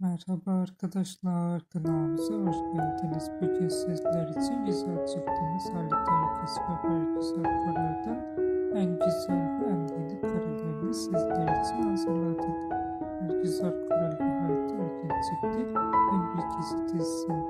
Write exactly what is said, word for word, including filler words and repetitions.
Merhaba arkadaşlar, kanalımıza hoş geldiniz. Bugün sizler için güzel çıktığımız Halit Ergüz ve Bergüzar Koray'dan en güzel ve en yeni karelerini sizler için hazırladık. Bergüzar Koray ve Halit Ergüz çıktı. En bir Gezi dizisinin